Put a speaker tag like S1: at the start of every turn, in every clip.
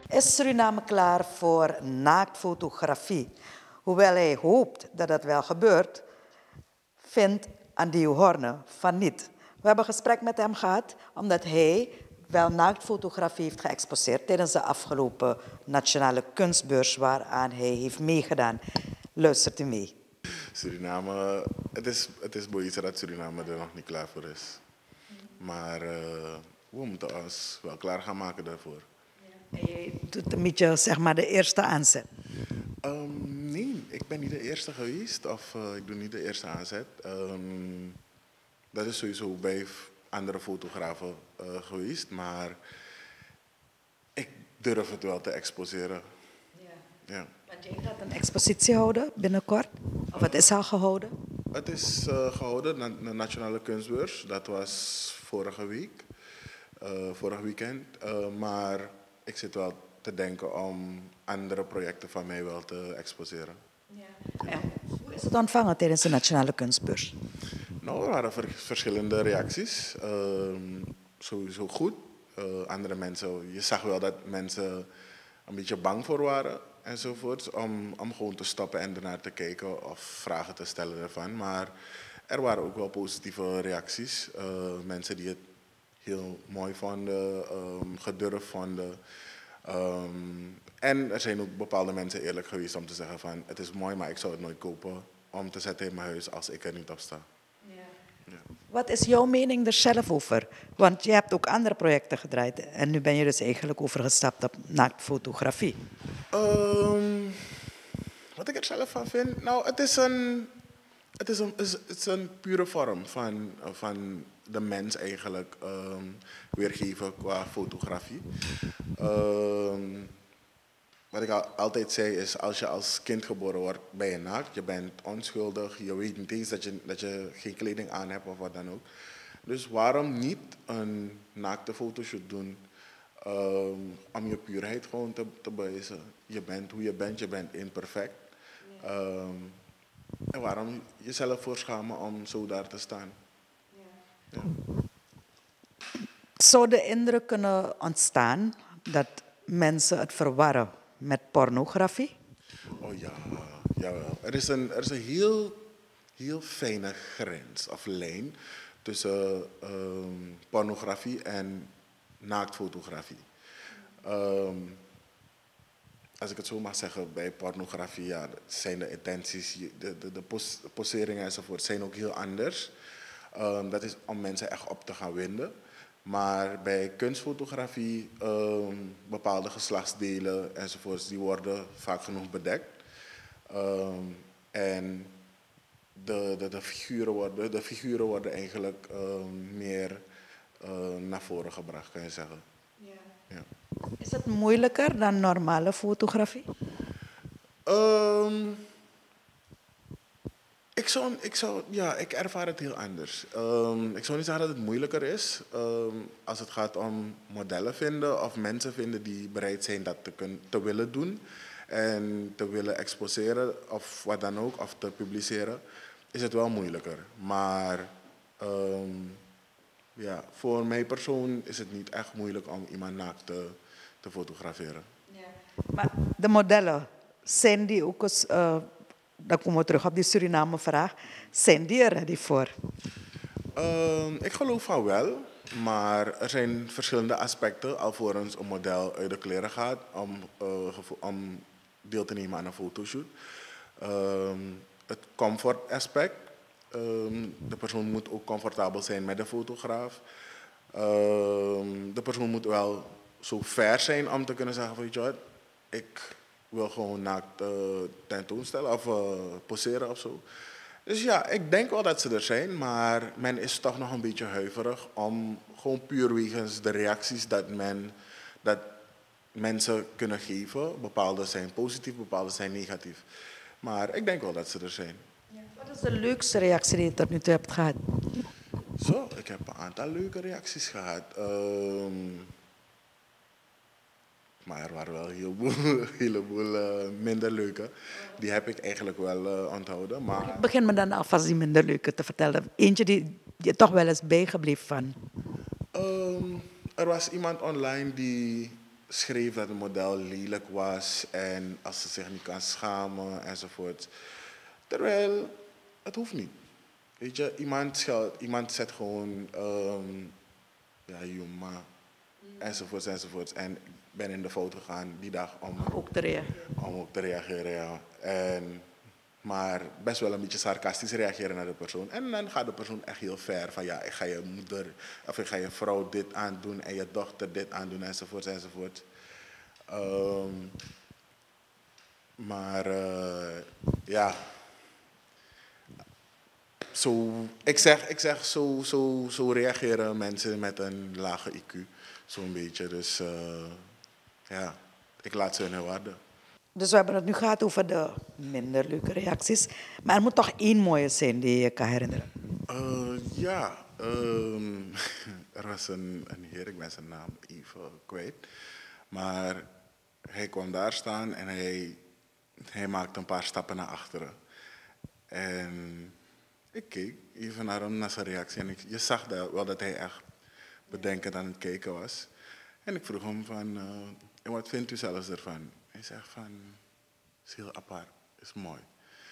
S1: Is Suriname klaar voor naaktfotografie? Hoewel hij hoopt dat dat wel gebeurt, vindt Andy Horne van niet. We hebben een gesprek met hem gehad, omdat hij wel naaktfotografie heeft geëxposeerd tijdens de afgelopen Nationale Kunstbeurs, waaraan hij heeft meegedaan. Luistert u mee.
S2: Suriname, het is boeiend dat Suriname er nog niet klaar voor is. Maar we moeten ons wel klaar gaan maken daarvoor.
S1: En jij doet een beetje, zeg maar, de eerste aanzet.
S2: Nee, ik ben niet de eerste geweest. Of ik doe niet de eerste aanzet. Dat is sowieso bij andere fotografen geweest. Maar ik durf het wel te exposeren. Ja.
S1: Want jij gaat een expositie houden binnenkort? Of het is al gehouden?
S2: Het is gehouden, de Nationale Kunstbeurs. Dat was vorige week, vorig weekend. Maar ik zit wel te denken om andere projecten van mij wel te exposeren.
S1: Ja. En hoe is het ontvangen tijdens de Nationale Kunstbeurs?
S2: Nou, er waren verschillende reacties. Sowieso goed. Andere mensen, je zag wel dat mensen een beetje bang voor waren enzovoort. Om gewoon te stoppen en ernaar te kijken of vragen te stellen ervan. Maar er waren ook wel positieve reacties. Mensen die het heel mooi vonden, gedurfd vonden. En er zijn ook bepaalde mensen eerlijk geweest om te zeggen van het is mooi, maar ik zou het nooit kopen om te zetten in mijn huis als ik er niet op sta. Ja.
S1: Wat is jouw mening er zelf over? Want je hebt ook andere projecten gedraaid en nu ben je dus eigenlijk overgestapt op naaktfotografie.
S2: Wat ik er zelf van vind? Nou, het is een pure vorm van de mens eigenlijk weergeven qua fotografie. Wat ik altijd zei is, als je als kind geboren wordt, ben je naakt. Je bent onschuldig, je weet niet eens dat je geen kleding aan hebt of wat dan ook. Dus waarom niet een naakte fotoshoot doen om je puurheid gewoon te bewijzen. Je bent hoe je bent imperfect. En waarom jezelf voor schamen om zo daar te staan? Ja.
S1: Zou de indruk kunnen ontstaan dat mensen het verwarren met pornografie?
S2: Oh ja, jawel. Er is een heel fijne grens of lijn tussen pornografie en naaktfotografie. Als ik het zo mag zeggen, bij pornografie ja, zijn de intenties, de poseringen enzovoort zijn ook heel anders. Dat is om mensen echt op te gaan winden. Maar bij kunstfotografie, bepaalde geslachtsdelen enzovoorts, die worden vaak genoeg bedekt. En de figuren worden eigenlijk meer naar voren gebracht, kan je zeggen.
S1: Ja.
S2: Ja.
S1: Is het moeilijker dan normale fotografie?
S2: Ik ervaar het heel anders. Ik zou niet zeggen dat het moeilijker is als het gaat om modellen vinden of mensen vinden die bereid zijn dat te willen doen en te willen exposeren of wat dan ook, of te publiceren, is het wel moeilijker. Maar ja, voor mijn persoon is het niet echt moeilijk om iemand naakt te fotograferen.
S1: Ja. Maar de modellen, zijn die ook eens, dan komen we terug op die Suriname-vraag, zijn die er ready voor?
S2: Ik geloof van wel, maar er zijn verschillende aspecten alvorens een model uit de kleren gaat om deel te nemen aan een fotoshoot. Het comfort aspect. De persoon moet ook comfortabel zijn met de fotograaf. De persoon moet wel zo ver zijn om te kunnen zeggen van, weet je wat, ik wil gewoon naakt tentoonstellen of poseren of zo. Dus ja, ik denk wel dat ze er zijn, maar men is toch nog een beetje huiverig om gewoon puur wegens de reacties dat mensen kunnen geven. Bepaalde zijn positief, bepaalde zijn negatief. Maar ik denk wel dat ze er zijn.
S1: Ja. Wat is de leukste reactie die je tot nu toe hebt gehad?
S2: Zo, ik heb een aantal leuke reacties gehad. Maar er waren wel een heleboel minder leuke. Die heb ik eigenlijk wel onthouden. Maar
S1: Begin me dan alvast die minder leuke te vertellen. Eentje die je toch wel eens bijgebleven van.
S2: er was iemand online die schreef dat het model lelijk was en als ze zich niet kan schamen enzovoort. Terwijl het hoeft niet. Weet je, iemand zet gewoon ja, Juma enzovoorts enzovoorts. En ik ben in de foto gegaan die dag
S1: Ook te reageren.
S2: om ook te reageren. Ja. Maar best wel een beetje sarcastisch reageren naar de persoon. En dan gaat de persoon echt heel ver. Van ja, ik ga je moeder of ik ga je vrouw dit aandoen en je dochter dit aandoen enzovoort enzovoort. Maar ja, zo reageren mensen met een lage IQ. Zo'n beetje. Dus ja, ik laat ze in hun waarde.
S1: Dus we hebben het nu gehad over de minder leuke reacties. Maar er moet toch één mooie zijn die je kan herinneren.
S2: Ja, er was een heer, ik ben zijn naam even kwijt. Maar hij kwam daar staan en hij maakte een paar stappen naar achteren. En ik keek even naar hem, naar zijn reactie. En je zag wel dat hij echt bedenkend aan het kijken was. En ik vroeg hem van, en wat vindt u zelfs ervan? Hij zegt van, het is heel apart, het is mooi.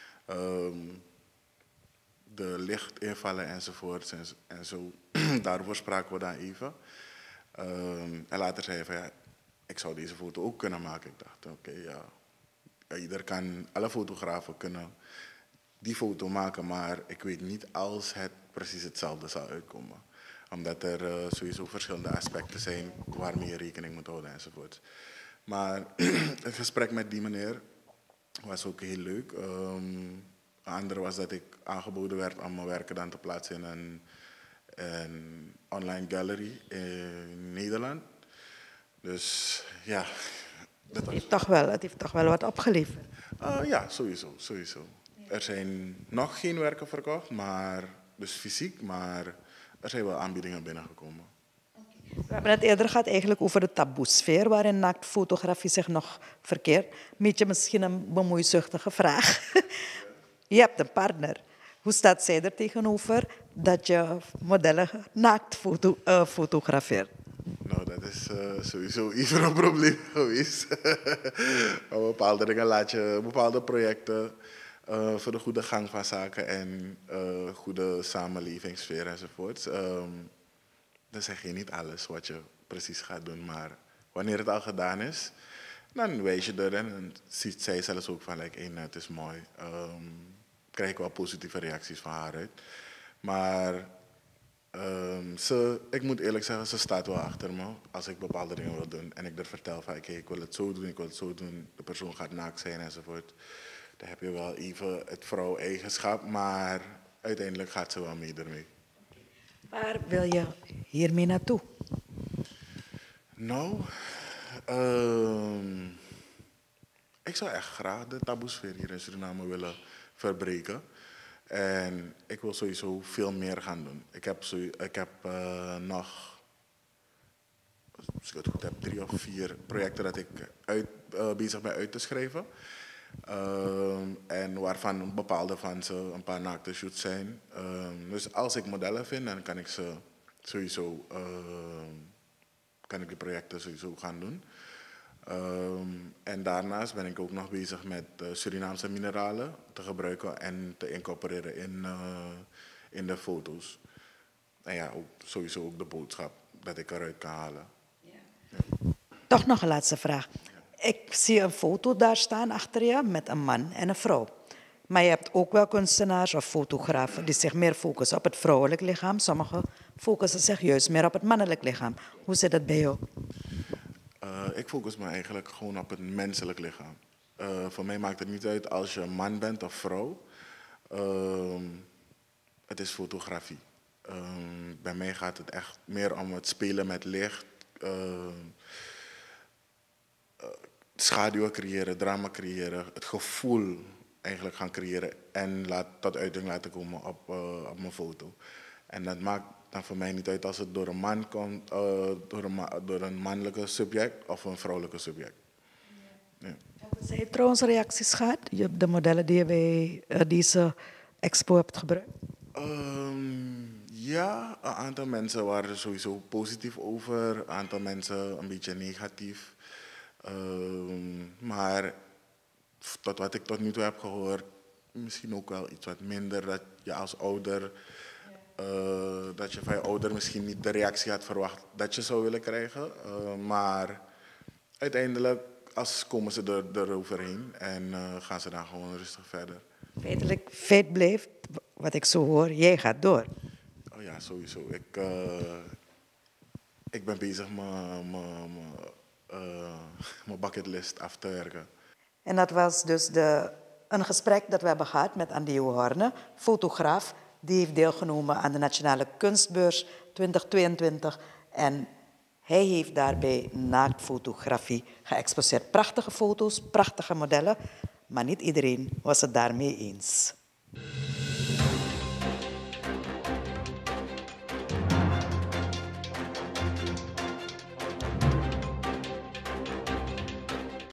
S2: De lichtinvallen enzovoort en zo, daarover spraken we dan even. En later zei hij van, ja, ik zou deze foto ook kunnen maken. Ik dacht, oké, ja, alle fotografen kunnen die foto maken, maar ik weet niet als het precies hetzelfde zal uitkomen. Omdat er sowieso verschillende aspecten zijn waarmee je rekening moet houden enzovoort. Maar het gesprek met die meneer was ook heel leuk. Een andere was dat ik aangeboden werd om mijn werken dan te plaatsen in een online gallery in Nederland. Dus ja, dat was...
S1: Het heeft toch wel wat opgeleverd.
S2: Ja, sowieso. Er zijn nog geen werken verkocht, dus fysiek, maar er zijn wel aanbiedingen binnengekomen.
S1: We hebben het eerder gehad eigenlijk over de taboesfeer waarin naaktfotografie zich nog verkeert. Misschien een bemoeizuchtige vraag. Je hebt een partner. Hoe staat zij er tegenover dat je modellen naakt fotografeert?
S2: Nou, dat is sowieso even een probleem geweest. Maar bepaalde dingen laat je, bepaalde projecten voor de goede gang van zaken en goede samenlevingssfeer enzovoort. Dan zeg je niet alles wat je precies gaat doen, maar wanneer het al gedaan is, dan wijs je er en ziet zij zelfs ook van, like, hey, het is mooi. Krijg ik wel positieve reacties van haar uit. Maar ik moet eerlijk zeggen, ze staat wel achter me als ik bepaalde dingen wil doen. En ik er vertel van, okay, ik wil het zo doen, ik wil het zo doen. De persoon gaat naakt zijn enzovoort. Dan heb je wel even het vrouw-eigenschap, maar uiteindelijk gaat ze wel mee ermee.
S1: Waar wil je hiermee naartoe?
S2: Nou, ik zou echt graag de taboesfeer hier in Suriname willen verbreken. En ik wil sowieso veel meer gaan doen. Ik heb nog, als ik het goed heb, 3 of 4 projecten dat ik bezig ben uit te schrijven. En waarvan een bepaalde van ze een paar naakte shoots zijn. Dus als ik modellen vind, dan kan ik ze sowieso, kan ik die projecten sowieso gaan doen. En daarnaast ben ik ook nog bezig met Surinaamse mineralen te gebruiken en te incorporeren in de foto's. En ja, sowieso ook de boodschap dat ik eruit kan halen.
S1: Ja. Toch nog een laatste vraag. Ik zie een foto daar staan achter je met een man en een vrouw. Maar je hebt ook wel kunstenaars of fotografen die zich meer focussen op het vrouwelijk lichaam. Sommigen focussen zich juist meer op het mannelijk lichaam. Hoe zit dat bij jou?
S2: Ik focus me eigenlijk gewoon op het menselijk lichaam. Voor mij maakt het niet uit als je man bent of vrouw. Het is fotografie. Bij mij gaat het echt meer om het spelen met licht. Schaduwen creëren, drama creëren. Het gevoel eigenlijk gaan creëren en tot uiting laten komen op mijn foto. En dat maakt dan voor mij niet uit als het door een man komt, door een mannelijke subject of een vrouwelijke subject. Ja.
S1: Zijn er trouwens reacties gehad? Je hebt de modellen die je bij deze expo hebt gebruikt?
S2: Ja, een aantal mensen waren er sowieso positief over, een aantal mensen een beetje negatief. Maar tot wat ik tot nu toe heb gehoord, misschien ook wel iets wat minder. Dat je als ouder, dat je van je ouder misschien niet de reactie had verwacht dat je zou willen krijgen. Maar uiteindelijk komen ze eroverheen en gaan ze dan gewoon rustig verder.
S1: Feitelijk, feit blijft, wat ik zo hoor, jij gaat door.
S2: Oh ja, sowieso. Ik ben bezig mijn bucketlist af te werken.
S1: En dat was dus een gesprek dat we hebben gehad met Andy Horne, fotograaf. Die heeft deelgenomen aan de Nationale Kunstbeurs 2022. En hij heeft daarbij naaktfotografie geëxposeerd. Prachtige foto's, prachtige modellen. Maar niet iedereen was het daarmee eens.